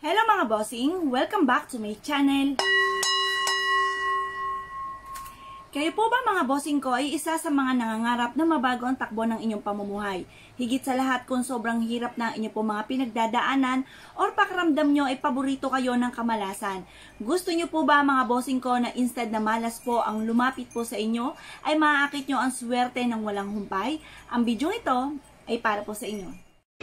Hello mga bossing! Welcome back to my channel! Kayo po ba mga bossing ko ay isa sa mga nangangarap na mabago ang takbo ng inyong pamumuhay? Higit sa lahat kung sobrang hirap na inyo po mga pinagdadaanan or pakiramdam nyo ay paborito kayo ng kamalasan. Gusto nyo po ba mga bossing ko na instead na malas po ang lumapit po sa inyo ay maaakit nyo ang swerte ng walang humpay? Ang video ito ay para po sa inyo.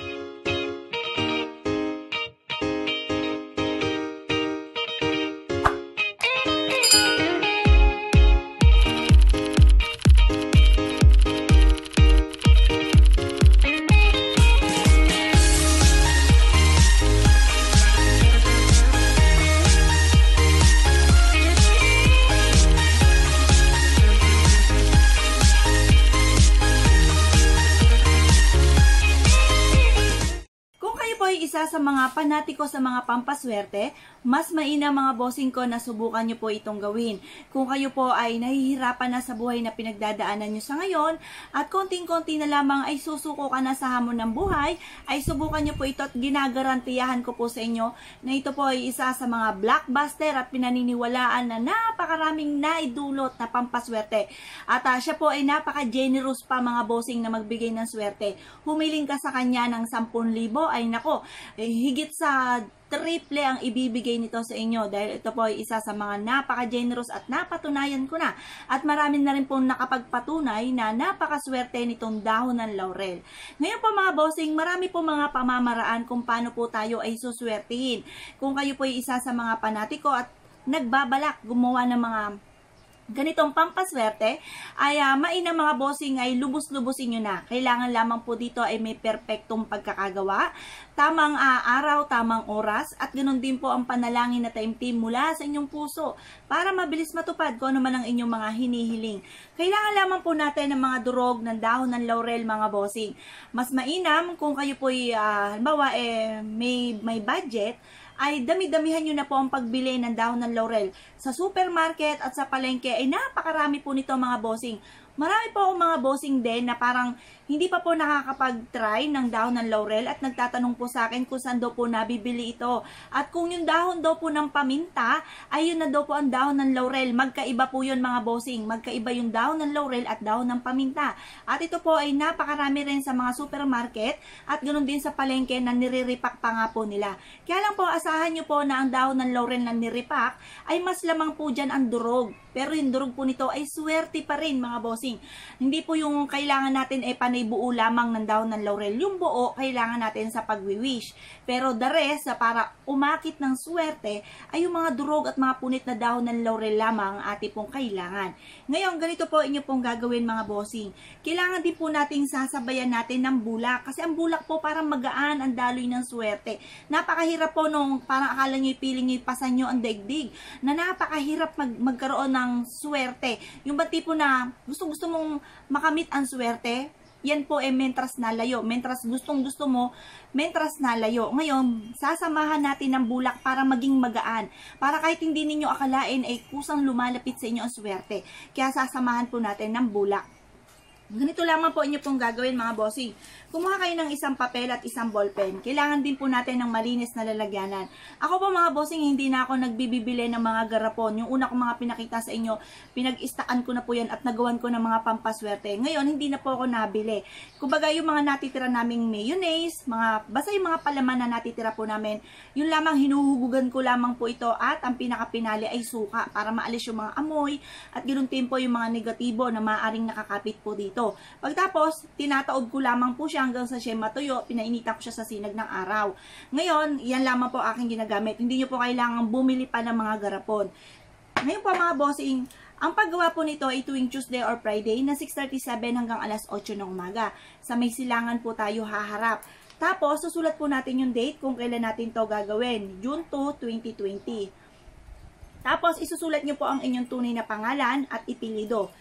Isa sa mga panatiko sa mga pampaswerte, mas mainam mga bossing ko na subukan nyo po itong gawin. Kung kayo po ay nahihirapan na sa buhay na pinagdadaanan nyo sa ngayon at konting-konti na lamang ay susuko ka na sa hamon ng buhay, ay subukan nyo po ito at ginagarantiyahan ko po sa inyo na ito po ay isa sa mga blockbuster at pinaniniwalaan na napakaraming naidulot na pampaswerte. At siya po ay napaka-generous pa mga bossing na magbigay ng swerte. Humiling ka sa kanya ng 10,000 ay nako, higit sa triple ang ibibigay nito sa inyo dahil ito po ay isa sa mga napaka-generous at napatunayan ko na at marami na rin po nakapagpatunay na napakaswerte nitong dahon ng laurel. Ngayon po mga bossing, marami po mga pamamaraan kung paano po tayo ay suswertihin. Kung kayo po ay isa sa mga panatiko at nagbabalak gumawa ng mga ganitong pampaswerte, ay mainam mga bossing ay lubos-lubosin nyo na. Kailangan lamang po dito ay may perpektong pagkakagawa, tamang araw, tamang oras, at ganoon din po ang panalangin na taimtim mula sa inyong puso para mabilis matupad kung ano man ang inyong mga hinihiling. Kailangan lamang po natin ng mga durog ng dahon ng laurel mga bossing. Mas mainam kung kayo po ay halimbawa may budget, ay dami-damihan nyo na po ang pagbili ng dahon ng laurel. Sa supermarket at sa palengke ay napakarami po nito mga bossing. Marami po akong mga bossing din na parang hindi pa po nakakapag-try ng dahon ng laurel at nagtatanong po sa akin kung saan daw po nabibili ito. At kung yung dahon daw po ng paminta, ay yun na daw po ang dahon ng laurel. Magkaiba po yun mga bossing. Magkaiba yung dahon ng laurel at dahon ng paminta. At ito po ay napakarami rin sa mga supermarket at ganoon din sa palengke na nire-repack pa nga po nila. Kaya lang po asahan nyo po na ang dahon ng laurel na nire-repack ay mas lamang po dyan ang durog. Pero yung durog po nito ay swerte pa rin mga bossing. Hindi po yung kailangan natin ay panay buo lamang ng dahon ng laurel. Yung buo kailangan natin sa pagwi-wish. Pero the rest, para umakit ng swerte, ay yung mga durog at mga punit na dahon ng laurel lamang ang ating pong kailangan. Ngayon, ganito po inyo pong gagawin mga bossing. Kailangan din po nating sasabayan natin ng bulak. Kasi ang bulak po parang magaan ang daloy ng swerte. Napakahirap po nung parang akala nyo ipiling nyo ipasan nyo ang daigdig. Na napakahirap magkaroon ng swerte. Yung ba tipo na gusto mong makamit ang swerte, yan po mentras nalayo. Mentras gustong-gusto mo, mentras nalayo. Ngayon, sasamahan natin ng bulak para maging magaan. Para kahit hindi ninyo akalain ay kusang lumalapit sa inyo ang swerte. Kaya sasamahan po natin ng bulak. Ganito lamang po inyo pong gagawin mga bossing. Kumuha kayo ng isang papel at isang ballpen. Kailangan din po natin ng malinis na lalagyanan. Ako po mga bossing, hindi na ako nagbibibili ng mga garapon. Yung una kong mga pinakita sa inyo, pinag-istaan ko na po yan at nagawan ko ng mga pampaswerte. Ngayon, hindi na po ako nabili. Kumbaga yung mga natitira naming mayonnaise, basta yung mga palaman na natitira po namin, yun lamang hinuhugugan ko lamang po ito at ang pinakapinali ay suka para maalis yung mga amoy at ganoon din po yung mga negatibo na maaaring nakakapit po dito. Pagtapos, tinataob ko lamang po siya hanggang sa siya matuyo, pinainita ko siya sa sinag ng araw. Ngayon, yan lamang po aking ginagamit. Hindi nyo po kailangan bumili pa ng mga garapon. Ngayon po mga bossing, ang paggawa po nito ay tuwing Tuesday or Friday na 6:37 hanggang alas 8 ng umaga. Sa may silangan po tayo haharap. Tapos, susulat po natin yung date kung kailan natin to gagawin. June 2, 2020. Tapos, isusulat nyo po ang inyong tunay na pangalan at ipilido.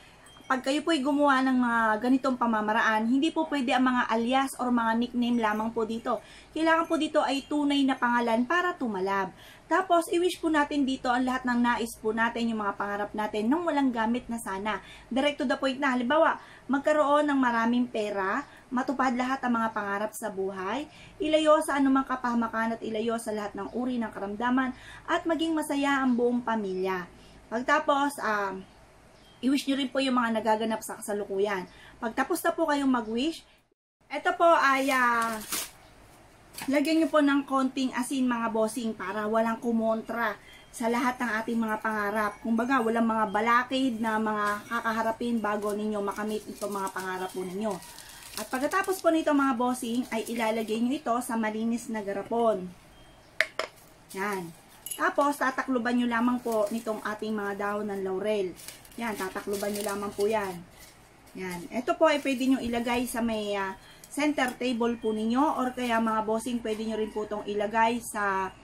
pag kayo po'y gumawa ng mga ganitong pamamaraan, hindi po pwede ang mga alias or mga nickname lamang po dito. Kailangan po dito ay tunay na pangalan para tumalab. Tapos, i-wish po natin dito ang lahat ng nais po natin, yung mga pangarap natin, nang walang gamit na sana. Direct to the point na, halimbawa, magkaroon ng maraming pera, matupad lahat ang mga pangarap sa buhay, ilayo sa anumang kapahamakan at ilayo sa lahat ng uri ng karamdaman, at maging masaya ang buong pamilya. Pagtapos, i-wish nyo rin po yung mga nagaganap sa kasalukuyan. Pagtapos na po kayong mag-wish, ito po ay lagyan nyo po ng konting asin mga bossing para walang kumontra sa lahat ng ating mga pangarap. Kumbaga, walang mga balakid na mga kakaharapin bago ninyo makamit itong mga pangarap po ninyo. At pagkatapos po nito mga bossing, ay ilalagay nyo ito sa malinis na garapon. Yan. Tapos, tatakluban nyo lamang po nitong ating mga dahon ng laurel. Yan, tatakluban nyo lamang po yan. Yan. Ito po ay pwede nyo ilagay sa may center table po ninyo, or kaya mga bossing, pwede nyo rin po itong ilagay sa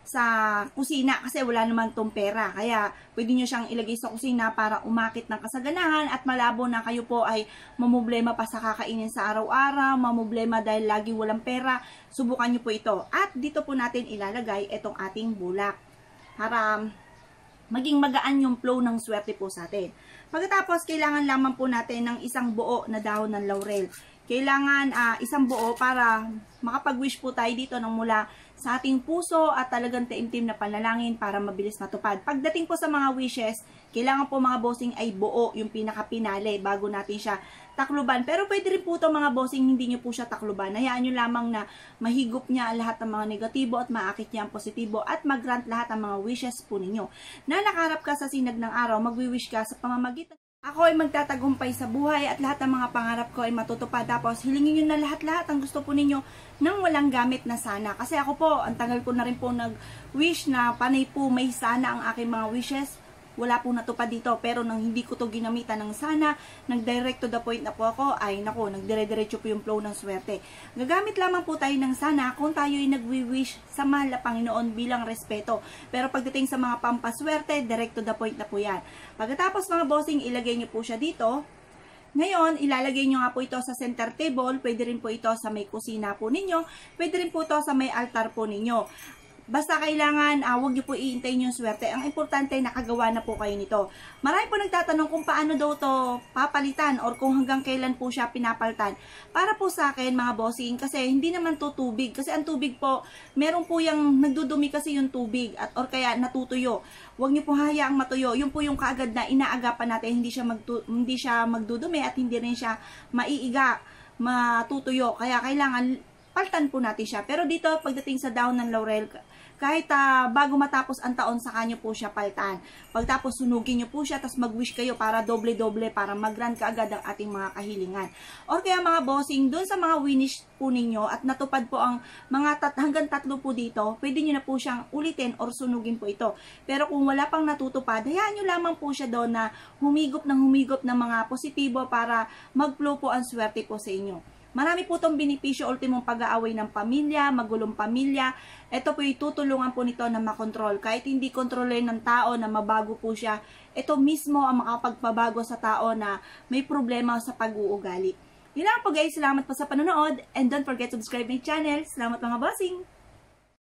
kusina kasi wala naman tong pera. Kaya pwede nyo siyang ilagay sa kusina para umakit ng kasaganahan at malabo na kayo po ay mamumblema pa sa kakainin sa araw-araw, mamumblema dahil lagi walang pera. Subukan nyo po ito. At dito po natin ilalagay itong ating bulak para maging magaan yung flow ng swerte po sa atin. Pagkatapos, kailangan lamang po natin ng isang buo na dahon ng laurel. Kailangan isang buo para makapag-wish po tayo dito ng mula sa ating puso at talagang taimtim na panalangin para mabilis matupad. Pagdating po sa mga wishes, kailangan po mga bossing ay buo yung pinaka-pinale bago natin siya takluban. Pero pwede rin po ito mga bossing, hindi nyo po siya takluban. Hayaan nyo lamang na mahigop niya lahat ng mga negatibo at maakit niya ang positibo at mag-grant lahat ng mga wishes po ninyo. Na nakaharap ka sa sinag ng araw, magwi-wish ka sa pamamagitan. Ako ay magtatagumpay sa buhay at lahat ng mga pangarap ko ay matutupad. Tapos hilingin nyo na lahat-lahat ang gusto po ninyo nang walang gamit na sana. Kasi ako po, ang tagal ko na rin po nag-wish na panay po may sana ang aking mga wishes. Wala po natupad dito. Pero nang hindi ko to ginamitan ng sana, nag-direct to the point na po ako, ay naku, nagdire-diretso po yung flow ng swerte. Gagamit lamang po tayo ng sana kung tayo ay nagwi-wish sa mahal na Panginoon bilang respeto. Pero pagdating sa mga pampaswerte, direct to the point na po yan. Pagkatapos mga bossing, ilagay nyo po siya dito. Ngayon, ilalagay nyo nga po ito sa center table. Pwede rin po ito sa may kusina po ninyo. Pwede rin po ito sa may altar po ninyo. Basta kailangan, huwag nyo po iintayin yung swerte. Ang importante, nakagawa na po kayo nito. Marami po nagtatanong kung paano daw to papalitan or kung hanggang kailan po siya pinapalitan. Para po sa akin, mga bossing, kasi hindi naman to tubig. Kasi ang tubig po, meron po yung nagdudumi kasi yung tubig at or kaya natutuyo. Huwag nyo po hayaang matuyo. Yun po yung kaagad na inaagapan natin. Hindi siya magdudumi at hindi rin siya maiiga, matutuyo. Kaya kailangan paltan po natin siya. Pero dito, pagdating sa dahon ng laurel, kahit bago matapos ang taon, sa kanyo po siya paltan. Pagtapos, sunugin nyo po siya, tapos mag-wish kayo para doble-doble, para mag-grant kaagad ang ating mga kahilingan. Or kaya mga bossing, dun sa mga winish po ninyo, at natupad po ang mga hanggang 3 po dito, pwede nyo na po siyang ulitin or sunugin po ito. Pero kung wala pang natutupad, hayaan nyo lamang po siya doon na humigop ng mga positibo para mag-flow po ang swerte po sa inyo. Marami po itong benepisyo, ultimong pag-aaway ng pamilya, magulong pamilya. Ito po itutulungan po nito na makontrol. Kahit hindi kontrolin ng tao na mabago po siya, ito mismo ang makapagpabago sa tao na may problema sa pag-uugali. Yun lang po guys, salamat po sa panonood and don't forget to subscribe my channel. Salamat mga bossing!